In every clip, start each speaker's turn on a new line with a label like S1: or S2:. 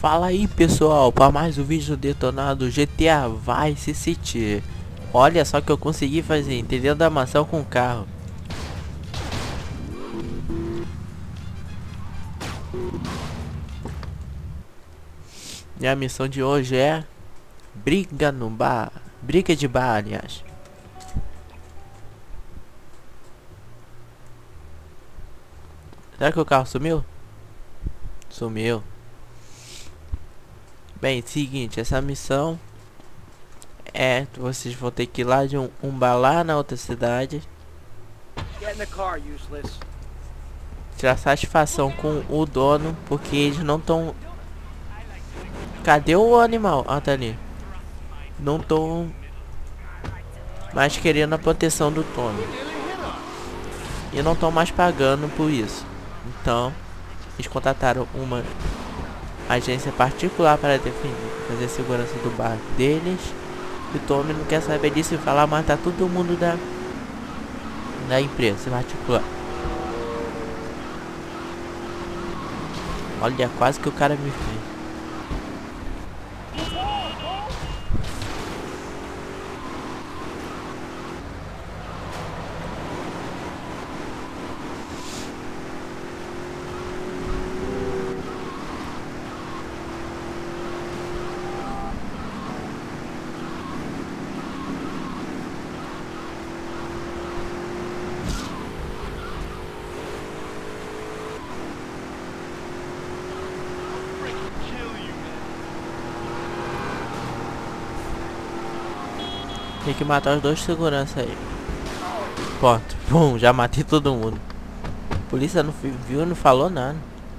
S1: Fala aí pessoal, para mais um vídeo detonado GTA Vice City. Olha só que eu consegui fazer, entendeu? Da mansão com o carro. E a missão de hoje é briga no bar. Briga de bar, aliás. Será que o carro sumiu? Sumiu. Bem, seguinte, essa missão é, vocês vão ter que ir lá de um bar lá na outra cidade. Tirar satisfação com o dono, porque eles não estão... Cadê o animal? Ah, tá ali. Não estão mais querendo a proteção do Tommy. E não estão mais pagando por isso. Então, eles contrataram uma agência particular para defender, fazer a segurança do bar deles. E o Tommy não quer saber disso e vai lá matar todo mundo da empresa particular. Olha, quase que o cara me fez. Tem que matar os dois segurança aí. Pronto, pum, já matei todo mundo. A polícia não viu, não falou nada.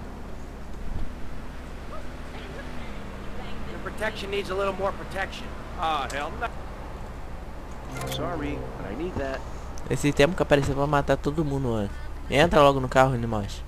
S2: Protection needs a little more protection. Ah, hell no. Sorry, but I need that.
S1: Esse tempo que apareceu pra matar todo mundo antes. Entra logo no carro, animais.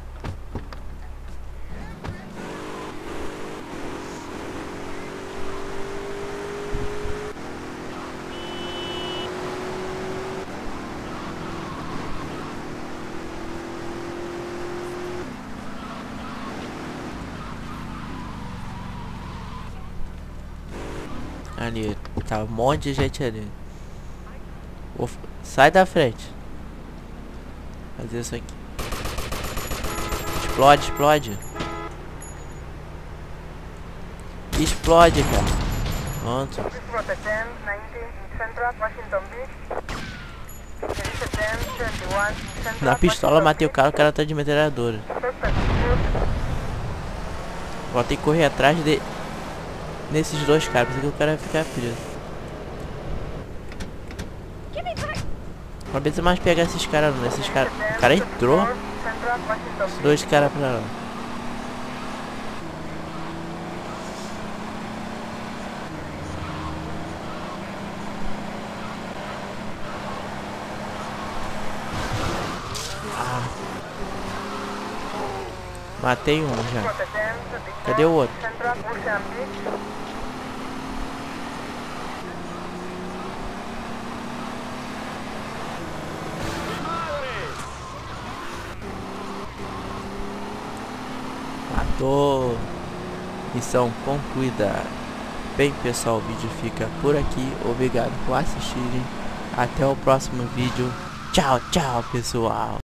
S1: Ali, tá um monte de gente ali. Sai da frente. Fazer isso aqui. Explode, explode. Explode, cara. Pronto. Na pistola matei o cara tá de metralhadora. Vou ter que correr atrás de... nesses dois caras, porque o cara vai ficar preso. Uma vez mais pegar esses caras não, esses caras... O cara entrou. Esses dois caras pra lá. Ah. Matei um já. Cadê o outro? Matou. Missão concluída. Bem pessoal, o vídeo fica por aqui. Obrigado por assistirem. Até o próximo vídeo. Tchau, tchau pessoal.